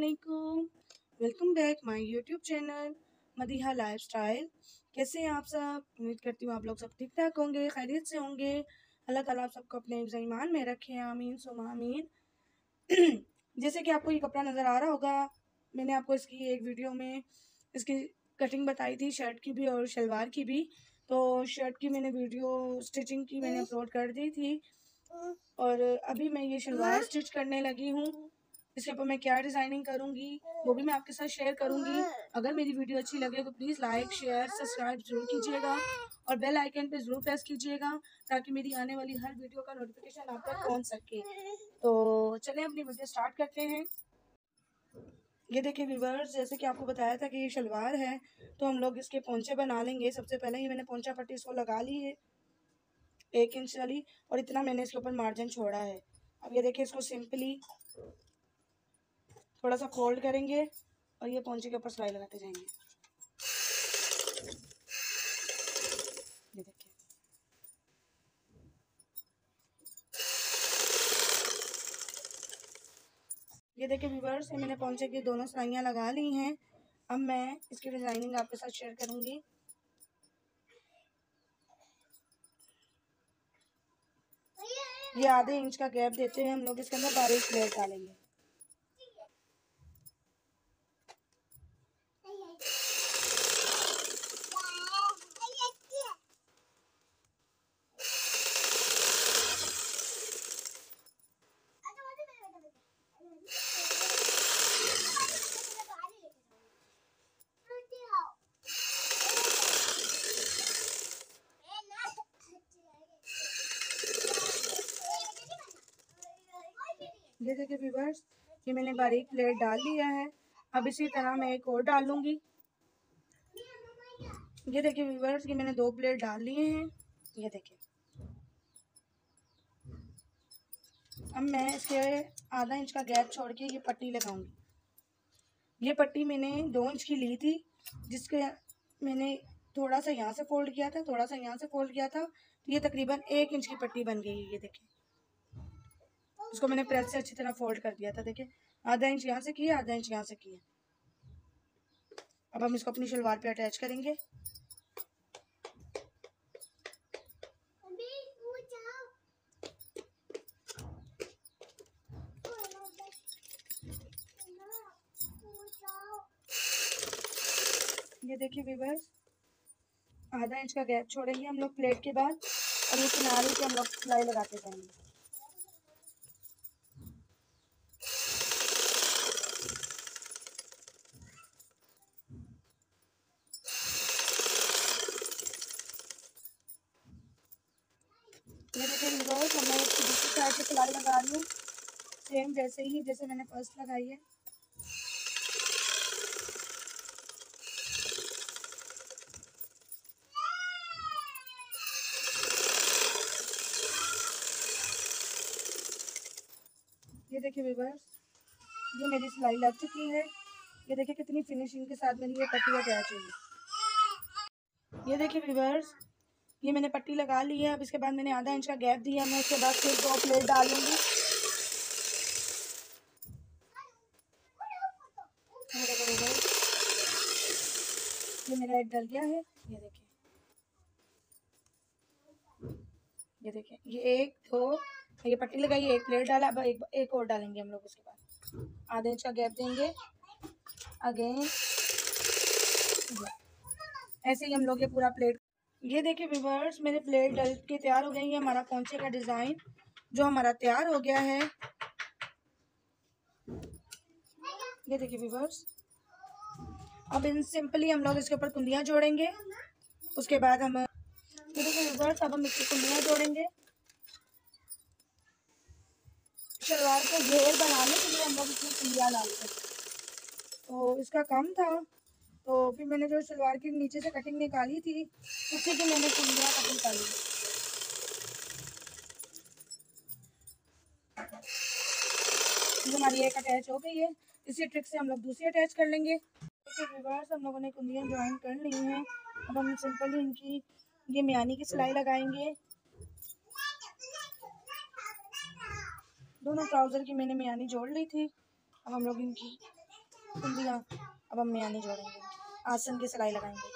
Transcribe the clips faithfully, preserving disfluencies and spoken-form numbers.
वालेकुम, welcome back my YouTube channel Madiha lifestyle. कैसे हैं आप सब? उम्मीद करती हूँ आप लोग सब ठीक ठाक होंगे, खैरियत से होंगे। अल्लाह ताला आप सबको अपने हिफ्ज़ ईमान में रखे, आमीन सुम्मा आमीन। जैसे कि आपको ये कपड़ा नज़र आ रहा होगा, मैंने आपको इसकी एक वीडियो में इसकी कटिंग बताई थी, शर्ट की भी और शलवार की भी। तो शर्ट की मैंने वीडियो स्टिचिंग की मैंने अपलोड कर दी थी और अभी मैं ये शलवार स्टिच करने लगी हूँ। इसके ऊपर मैं क्या डिज़ाइनिंग करूँगी वो भी मैं आपके साथ शेयर करूँगी। अगर मेरी वीडियो अच्छी लगे तो प्लीज़ लाइक शेयर सब्सक्राइब ज़रूर कीजिएगा और बेल आइकन पे ज़रूर प्रेस कीजिएगा ताकि मेरी आने वाली हर वीडियो का नोटिफिकेशन आप तक पहुँच सके। तो चलिए अपनी वीडियो स्टार्ट करते हैं। ये देखिए व्यूअर्स, जैसे कि आपको बताया था कि ये शलवार है तो हम लोग इसके पोंचे बना लेंगे। सबसे पहले ये मैंने पोंचा पट्टी इसको लगा ली है एक इंच वाली और इतना मैंने इसके ऊपर मार्जिन छोड़ा है। अब ये देखिए इसको सिंपली थोड़ा सा फोल्ड करेंगे और ये पोंचे के ऊपर सिलाई लगाते जाएंगे। ये देखिए ये देखिए व्यूअर्स, ये मैंने पोंचे की दोनों सिलाइयाँ लगा ली हैं। अब मैं इसकी डिज़ाइनिंग आपके साथ शेयर करूँगी। ये आधे इंच का गैप देते हैं हम लोग इसके अंदर बारीक प्लेट डालेंगे। ये देखिए व्यूअर्स, ये मैंने बारीक प्लेट डाल लिया है। अब इसी तरह मैं एक और डाल लूँगी। ये देखिए व्यूअर्स, ये मैंने दो प्लेट डाल लिए हैं। ये देखिए अब मैं इसके आधा इंच का गैप छोड़ के ये पट्टी लगाऊंगी। ये पट्टी मैंने दो इंच की ली थी, जिसके मैंने थोड़ा सा यहाँ से फोल्ड किया था, थोड़ा सा यहाँ से फोल्ड किया था, तो ये तकरीबन एक इंच की पट्टी बन गई है। ये देखिए इसको मैंने प्रेस से अच्छी तरह फोल्ड कर दिया था। देखिए आधा इंच यहाँ से किया, आधा इंच यहाँ से किया। अब हम इसको अपनी शलवार पे अटैच करेंगे। ये देखिए व्यूअर्स, आधा इंच का गैप छोड़ेंगे हम लोग प्लेट के बाद और ये किनारे पे हम लोग सिलाई लगाते जाएंगे। ये देखिए व्यूअर्स, अब मैं इसकी दूसरी साइड से सिलाई लगा रही हूँ, सेम जैसे ही जैसे मैंने फर्स्ट लगाई है। ये देखिए व्यूअर्स, ये मेरी सिलाई लग चुकी है। ये देखिए कितनी फिनिशिंग के साथ मेरी ये पट्टी अटैच हुई है। ये देखिए व्यूअर्स, ये मैंने पट्टी लगा ली है। अब इसके बाद मैंने आधा इंच का गैप दिया, मैं उसके बाद फिर दो प्लेट डालूंगी। ये मेरा एक डल गया है। ये देखिए ये देखिए ये एक दो, ये पट्टी लगाई, एक प्लेट डाला। अब एक एक और डालेंगे हम लोग। उसके बाद आधे इंच का गैप देंगे अगेन। ऐसे ही हम लोग ये पूरा प्लेट। ये देखिए व्यूअर्स, मेरे प्लेट डल के तैयार हो गई है। हमारा पोंचे का डिज़ाइन जो हमारा तैयार हो गया है। ये देखिए व्यूअर्स, अब इन सिंपली हम लोग इसके ऊपर कुंदियाँ जोड़ेंगे। उसके बाद हम ये देखिए व्यूअर्स, अब हम इसकी कुंदियाँ जोड़ेंगे। शलवार को घेर बनाने के लिए हम लोग इसमें कुंदियाँ डालते हैं। तो इसका कम था तो फिर मैंने जो शलवार की नीचे से कटिंग निकाली थी उसी की मैंने कुंदियाँ कटिंग कर ली। हमारी एक अटैच हो गई है। इसी ट्रिक से हम लोग दूसरी अटैच कर लेंगे। देखिए व्यूअर्स, हम लोगों ने कुंदियाँ ज्वाइन कर ली हैं। अब हम सिंपली इनकी ये मियानी की सिलाई लगाएंगे। दोनों ट्राउज़र की मैंने मियानी जोड़ ली थी। अब हम लोग इनकी बिंदियाँ। अब हम मियानी जोड़ेंगे, आसन की सिलाई लगाएंगे।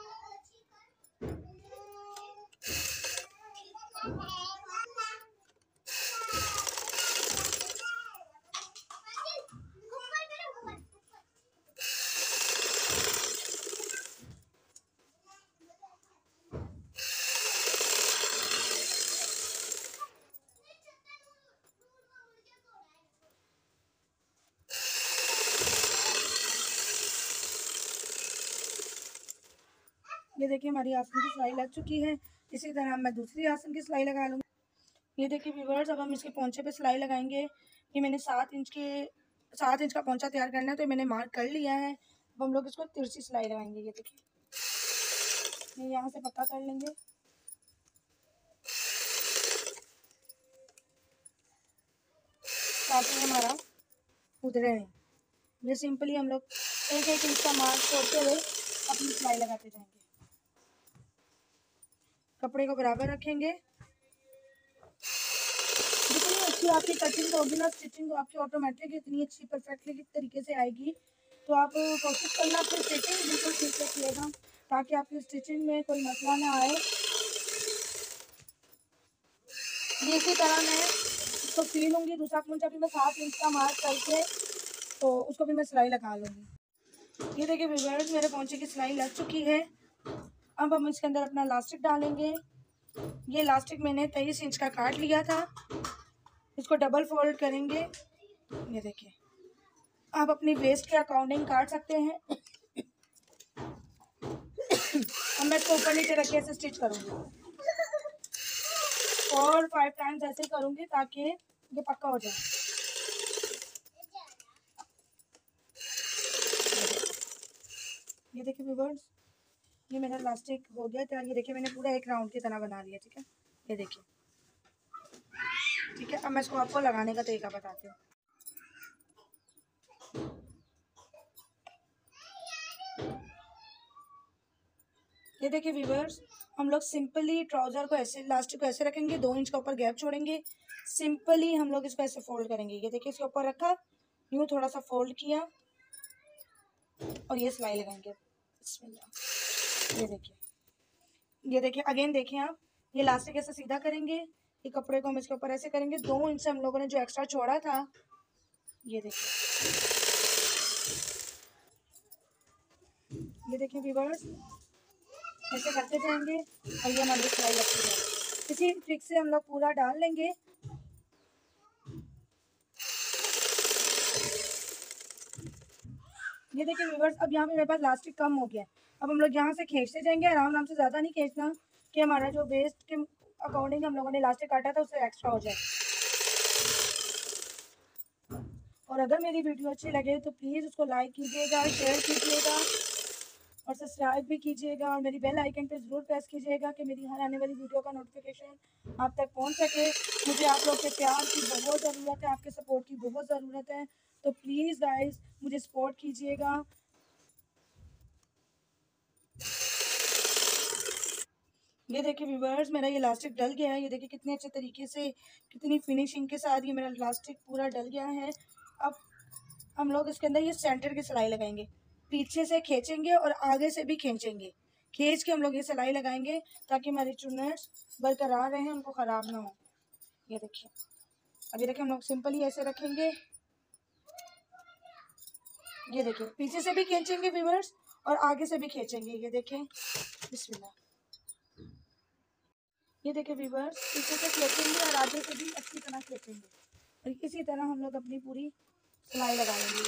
ये देखिए हमारी आसन की सिलाई लग चुकी है। इसी तरह मैं दूसरी आसन की सिलाई लगा लूँगी। ये देखिए व्यूअर्स, अब हम इसके पोंचे पे सिलाई लगाएंगे। ये मैंने सात इंच के सात इंच का पोंचा तैयार करना है, तो मैंने मार्क कर लिया है। अब हम लोग इसको तिरछी सिलाई लगाएंगे। ये देखिए, ये यहाँ से पक्का कर लेंगे। ताकि हमारा उधरे नहीं। ये सिंपली हम लोग एक एक इंच का मार्क छोड़ते हुए अपनी सिलाई लगाते जाएंगे। कपड़े को बराबर रखेंगे। जितनी अच्छी आपकी कटिंग होगी ना, स्टिचिंग आपकी ऑटोमेटिक इतनी अच्छी परफेक्टली तरीके से आएगी। तो आप कोशिश करना आपकी स्टिचिंग बिल्कुल ठीक से किएगा, ताकि आपकी स्टिचिंग में कोई मसला ना आए। इसी तरह मैं इसको सी लूँगी। दूसरा पोंचा भी मैं सात इंच का मार्क करके तो उसको भी मैं सिलाई लगा लूँगी। ये देखिए व्यूअर्स, मेरे पोंचे की सिलाई लग चुकी है। अब हम इसके अंदर अपना इलास्टिक डालेंगे। ये इलास्टिक मैंने तेईस इंच का काट लिया था। इसको डबल फोल्ड करेंगे। ये देखिए, आप अपनी वेस्ट के अकॉर्डिंग काट सकते हैं। अब मैं इसको ऊपर नीचे रख के ऐसे स्टिच करूँगी और फाइव टाइम्स ऐसे करूँगी ताकि ये पक्का हो जाए। ये देखिए व्यूअर्स, ये मेरा इलास्टिक हो गया तैयार। ये देखिए मैंने पूरा एक राउंड की तरह बना लिया। ठीक है, ये देखिए। ठीक है, अब मैं इसको आपको लगाने का तरीका बताती हूँ। ये देखिए व्यूअर्स, हम लोग सिंपली ट्राउज़र को ऐसे, इलास्टिक को ऐसे रखेंगे, दो इंच का ऊपर गैप छोड़ेंगे। सिंपली हम लोग इसको ऐसे फोल्ड करेंगे। ये देखिए, इसके ऊपर रखा, यूँ थोड़ा सा फोल्ड किया और ये सिलाई लगाएंगे। ये देखिए, ये देखिए अगेन देखिए आप, ये इलास्टिक ऐसे सीधा करेंगे, ये कपड़े को हम इसके ऊपर ऐसे करेंगे। दो इंच से हम लोगों ने जो एक्स्ट्रा छोड़ा था, ये देखिए। ये देखिए व्यूअर्स, ऐसे करते जाएंगे और ये हमारी सिलाई लगती जाएगी। इसी ट्रिक से हम लोग पूरा डाल लेंगे। ये देखिए व्यूअर्स, अब यहाँ पे मेरे पास इलास्टिक कम हो गया है। अब हम लोग यहाँ से खींचते जाएंगे, आराम आराम से, ज़्यादा नहीं खींचना कि हमारा जो वेस्ट के अकॉर्डिंग हम लोगों ने इलास्टिक काटा था उससे एक्स्ट्रा हो जाए। और अगर मेरी वीडियो अच्छी लगे तो प्लीज़ उसको लाइक कीजिएगा, शेयर कीजिएगा और सब्सक्राइब भी कीजिएगा और मेरी बेल आइकन पे ज़रूर प्रेस कीजिएगा कि मेरी हर आने वाली वीडियो का नोटिफिकेशन आप तक पहुंच सके। मुझे आप लोग के प्यार की बहुत ज़रूरत है, आपके सपोर्ट की बहुत ज़रूरत है। तो प्लीज़ गाइस मुझे सपोर्ट कीजिएगा। ये देखिए व्यूअर्स, मेरा ये इलास्टिक डल गया है। ये देखिए कितने अच्छे तरीके से, कितनी फिनिशिंग के साथ ये मेरा इलास्टिक पूरा डल गया है। अब हम लोग इसके अंदर ये सेंटर की सिलाई लगाएंगे। पीछे से खींचेंगे और आगे से भी खींचेंगे। खींच के हम लोग ये सिलाई लगाएंगे ताकि हमारी चुन्नट्स बरकरार रहें, उनको ख़राब ना हो। ये देखिए, अब ये देखिए हम लोग सिंपली ऐसे रखेंगे। ये देखिए, पीछे से भी खींचेंगे व्यूअर्स और आगे से भी खींचेंगे। ये देखें, बिस्मिल्लाह। ये देखिए व्यूअर्स, पीछे से खींचेंगे और आगे से भी अच्छी तरह खींचेंगे और इसी तरह हम लोग अपनी पूरी सिलाई लगा लेंगे।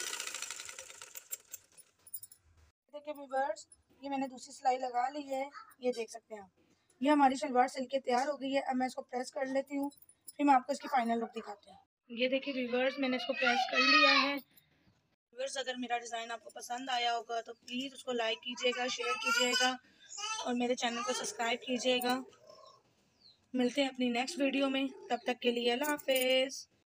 ये देखिए व्यूअर्स, ये मैंने दूसरी सिलाई लगा ली है। ये देख सकते हैं आप, ये हमारी शलवार सिल के तैयार हो गई है। अब मैं इसको प्रेस कर लेती हूँ, फिर मैं आपको इसकी फाइनल लुक दिखाती हूँ। ये देखिए व्यूअर्स, मैंने इसको प्रेस कर लिया है। व्यूअर्स, अगर मेरा डिज़ाइन आपको पसंद आया होगा तो प्लीज़ उसको लाइक कीजिएगा, शेयर कीजिएगा और मेरे चैनल को सब्सक्राइब कीजिएगा। मिलते हैं अपनी नेक्स्ट वीडियो में, तब तक के लिए अल्लाह हाफिज़।